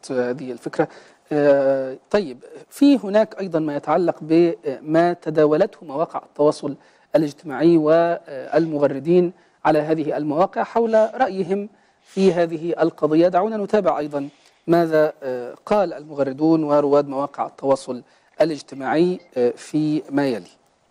هذه الفكرة. طيب، في هناك أيضا ما يتعلق بما تداولته مواقع التواصل الاجتماعي والمغردين على هذه المواقع حول رأيهم في هذه القضية. دعونا نتابع أيضا ماذا قال المغردون ورواد مواقع التواصل الاجتماعي في ما يلي.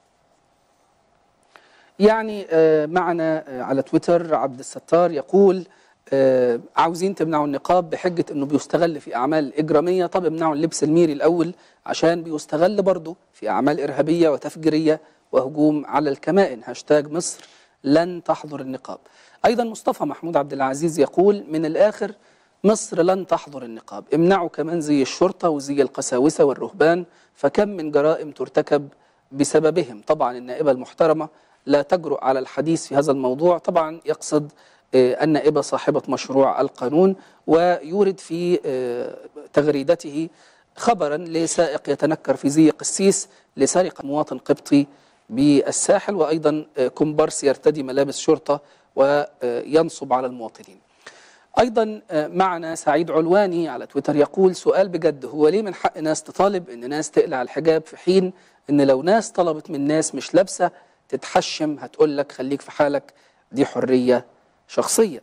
يعني معنا على تويتر عبد الستار يقول: عاوزين تمنعوا النقاب بحجة انه بيستغل في اعمال اجرامية. طب امنعوا اللبس الميري الاول عشان بيستغل برضه في اعمال ارهابية وتفجيرية وهجوم على الكمائن. هاشتاج مصر لن تحظر النقاب. ايضا مصطفى محمود عبد العزيز يقول: من الاخر مصر لن تحظر النقاب، امنعوا كمان زي الشرطة وزي القساوسة والرهبان، فكم من جرائم ترتكب بسببهم. طبعا النائبة المحترمة لا تجرؤ على الحديث في هذا الموضوع. طبعا يقصد النائبة صاحبة مشروع القانون، ويورد في تغريدته خبرا لسائق يتنكر في زي قسيس لسرقة مواطن قبطي بالساحل، وأيضا كومبارس يرتدي ملابس شرطة وينصب على المواطنين. أيضا معنا سعيد علواني على تويتر يقول: سؤال بجد، هو ليه من حق ناس تطالب أن ناس تقلع الحجاب في حين أن لو ناس طلبت من ناس مش لابسة تتحشم هتقول لك خليك في حالك، دي حرية شخصية.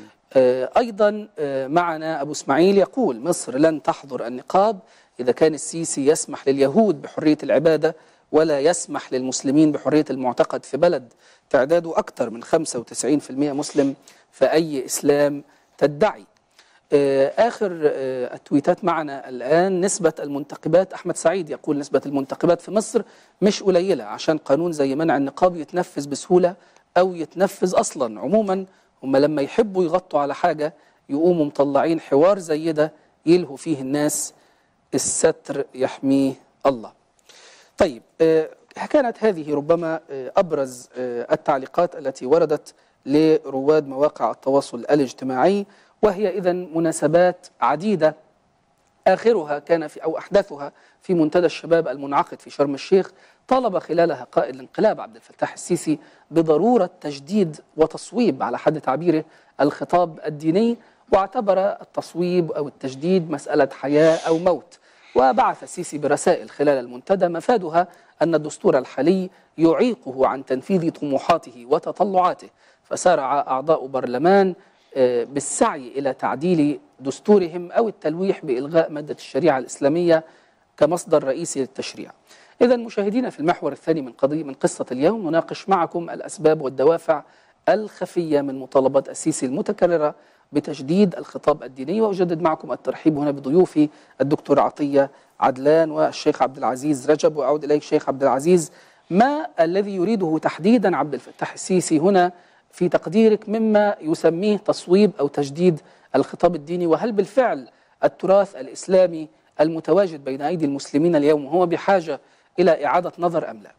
أيضا معنا أبو إسماعيل يقول: مصر لن تحظر النقاب إذا كان السيسي يسمح لليهود بحرية العبادة ولا يسمح للمسلمين بحرية المعتقد في بلد تعداده أكثر من 95% مسلم، فأي إسلام تدعي. آخر التويتات معنا الآن: نسبة المنتقبات، أحمد سعيد يقول: نسبة المنتقبات في مصر مش قليلة عشان قانون زي منع النقاب يتنفذ بسهولة أو يتنفذ أصلا. عموما هم لما يحبوا يغطوا على حاجة يقوموا مطلعين حوار زي ده يلهوا فيه الناس، الستر يحميه الله. طيب، كانت هذه ربما أبرز التعليقات التي وردت لرواد مواقع التواصل الاجتماعي، وهي إذن مناسبات عديدة آخرها كان في أو أحدثها في منتدى الشباب المنعقد في شرم الشيخ. طالب خلالها قائد الانقلاب عبد الفتاح السيسي بضرورة تجديد وتصويب على حد تعبيره الخطاب الديني، واعتبر التصويب أو التجديد مسألة حياة أو موت. وبعث السيسي برسائل خلال المنتدى مفادها أن الدستور الحالي يعيقه عن تنفيذ طموحاته وتطلعاته، فسارع أعضاء برلمان بالسعي إلى تعديل دستورهم أو التلويح بإلغاء مادة الشريعة الإسلامية كمصدر رئيسي للتشريع. إذا مشاهدينا، في المحور الثاني من قصة اليوم نناقش معكم الأسباب والدوافع الخفية من مطالبات السيسي المتكررة بتجديد الخطاب الديني. وأجدد معكم الترحيب هنا بضيوفي الدكتور عطية عدلان والشيخ عبد العزيز رجب. وأعود إليك شيخ عبد العزيز، ما الذي يريده تحديدا عبد الفتاح السيسي هنا في تقديرك مما يسميه تصويب أو تجديد الخطاب الديني؟ وهل بالفعل التراث الإسلامي المتواجد بين أيدي المسلمين اليوم هو بحاجة إلى إعادة نظر أم لا؟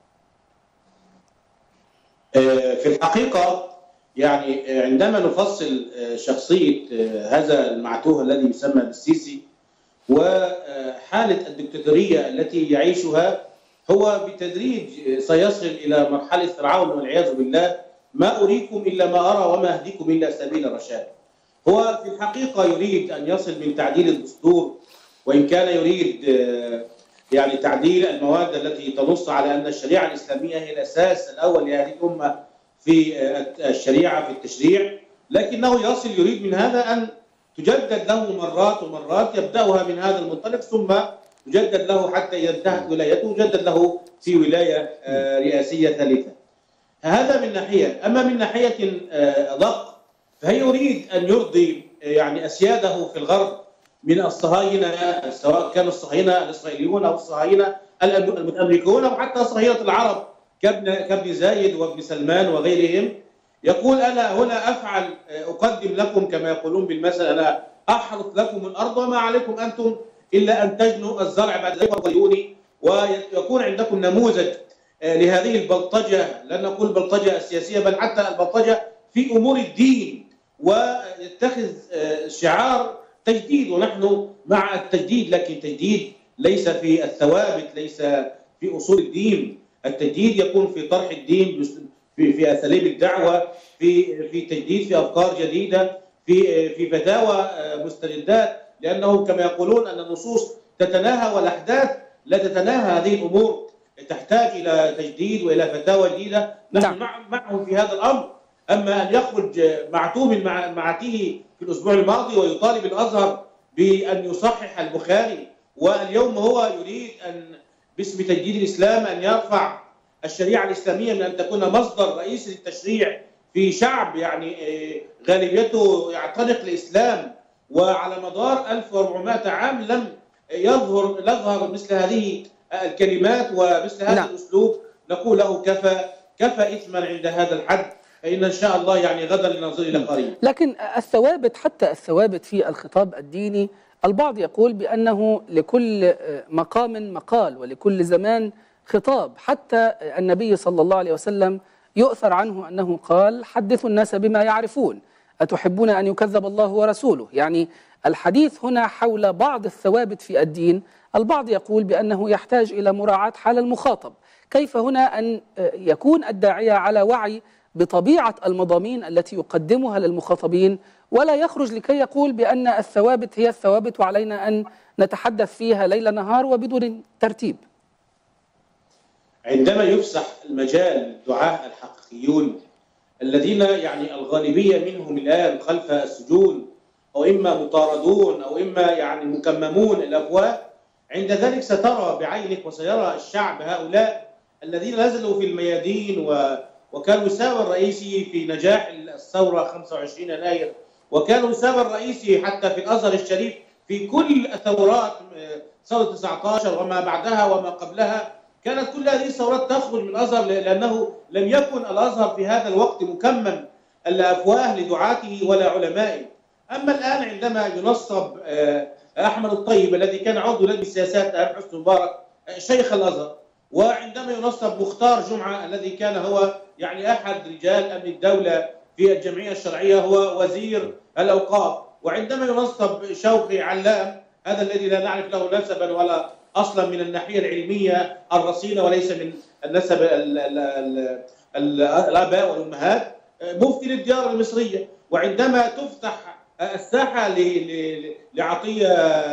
في الحقيقة يعني عندما نفصل شخصية هذا المعتوه الذي يسمى بالسيسي وحالة الدكتاتورية التي يعيشها، هو بالتدريج سيصل إلى مرحلة فرعون والعياذ بالله. ما أريكم إلا ما أرى وما أهديكم إلا سبيل الرشاد. هو في الحقيقة يريد أن يصل من تعديل الدستور، وإن كان يريد يعني تعديل المواد التي تنص على أن الشريعة الإسلامية هي الأساس الأول لهذه الأمة في الشريعة في التشريع، لكنه يريد من هذا أن تجدد له مرات ومرات، يبدأها من هذا المنطلق ثم يجدد له حتى إذا انتهت ولايته يجدد له في ولاية رئاسية ثالثة. هذا من ناحية. أما من ناحية أدق فهي يريد أن يرضي يعني أسياده في الغرب من الصهاينة، سواء كانوا الصهاينة الإسرائيليون أو الصهاينة الأمريكيون أو حتى صهاينة العرب كابن زايد وابن سلمان وغيرهم. يقول: أنا هنا أفعل، أقدم لكم كما يقولون بالمثل، أنا أحرث لكم الأرض وما عليكم أنتم إلا أن تجنوا الزرع بعد ذلك وتضيئوني. ويكون عندكم نموذج لهذه البلطجة، لا نقول البلطجة السياسية بل حتى البلطجة في أمور الدين، ويتخذ شعار تجديد. ونحن مع التجديد، لكن تجديد ليس في الثوابت، ليس في أصول الدين. التجديد يكون في طرح الدين، في أساليب في تجديد، في أفكار جديدة، في فتاوى مستجدات، لأنه كما يقولون أن النصوص تتناهى والأحداث لا تتناهى. هذه الأمور تحتاج إلى تجديد وإلى فتاوى جديدة. نحن معهم في هذا الأمر. أما أن يخرج معتوه من معاته في الأسبوع الماضي ويطالب الأزهر بأن يصحح البخاري، واليوم هو يريد أن باسم تجديد الإسلام أن يرفع الشريعة الإسلامية من أن تكون مصدر رئيسي للتشريع في شعب يعني غالبيته يعتنق الإسلام، وعلى مدار 1400 عام لم يظهر مثل هذه الكلمات ومثل هذا الأسلوب. نقول له كفى إثما عند هذا الحد، فإن شاء الله يعني غدا لننظر إلى قريب. لكن الثوابت، حتى الثوابت في الخطاب الديني، البعض يقول بأنه لكل مقام مقال ولكل زمان خطاب. حتى النبي صلى الله عليه وسلم يؤثر عنه أنه قال: حدثوا الناس بما يعرفون، أتحبون أن يكذب الله ورسوله. يعني الحديث هنا حول بعض الثوابت في الدين. البعض يقول بأنه يحتاج إلى مراعاة حال المخاطب. كيف هنا أن يكون الداعية على وعي بطبيعة المضامين التي يقدمها للمخاطبين، ولا يخرج لكي يقول بأن الثوابت هي الثوابت وعلينا أن نتحدث فيها ليل نهار وبدون ترتيب؟ عندما يفسح المجال للدعاة الحقيقيون الذين يعني الغالبية منهم الآن خلف السجون، أو إما مطاردون أو إما يعني مكممون الأبواب، عند ذلك سترى بعينك وسيرى الشعب هؤلاء الذين نزلوا في الميادين وكانوا السبب الرئيسي في نجاح الثورة 25 يناير، وكانوا السبب الرئيسي حتى في الأزهر الشريف في كل الثورات، ثورة 19 وما بعدها وما قبلها. كانت كل هذه الثورات تخرج من الأزهر لأنه لم يكن الأزهر في هذا الوقت مكمم الأفواه لدعاته ولا علمائه. أما الآن عندما ينصب أحمد الطيب الذي كان عضو لجنة السياسات أيام حسني مبارك شيخ الأزهر، وعندما ينصب مختار جمعة الذي كان هو يعني أحد رجال أمن الدولة في الجمعية الشرعية هو وزير الأوقاف، وعندما ينصب شوقي علام هذا الذي لا نعرف له نسبا ولا أصلا من الناحية العلمية الرصينة وليس من النسب الآباء والأمهات مفتي للديار المصرية، وعندما تفتح الساحة لعطية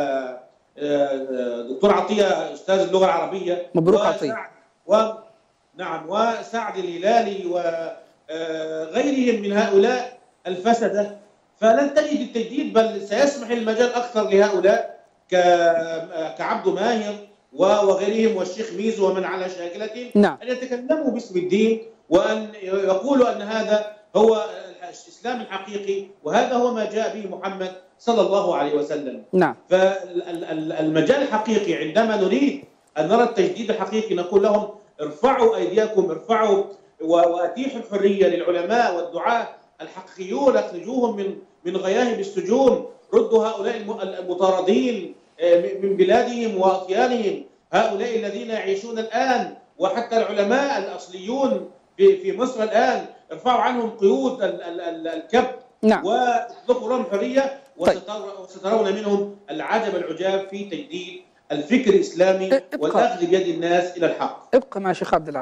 دكتور عطية أستاذ اللغة العربية مبروك عطية نعم وسعد الهلالي وغيرهم من هؤلاء الفسدة، فلن تجد التجديد، بل سيسمح المجال أكثر لهؤلاء كعبد ماهر وغيرهم والشيخ ميزو ومن على شاكلتهم أن يتكلموا باسم الدين وأن يقولوا أن هذا هو الإسلام الحقيقي وهذا هو ما جاء به محمد صلى الله عليه وسلم. فالمجال الحقيقي عندما نريد أن نرى التجديد الحقيقي نقول لهم: ارفعوا أيديكم، ارفعوا وأتيحوا الحرية للعلماء والدعاة الحقيقيون، اخرجوهم من غياهب السجون، ردوا هؤلاء المطاردين من بلادهم وأطيانهم، هؤلاء الذين يعيشون الآن، وحتى العلماء الأصليون في مصر الآن ارفعوا عنهم قيود الكبت واطلقوا لهم حرية، وسترون منهم العجب العجاب في تجديد الفكر الإسلامي والأخذ بيد الناس إلى الحق. ابقى مع شيخ عبد العزيز.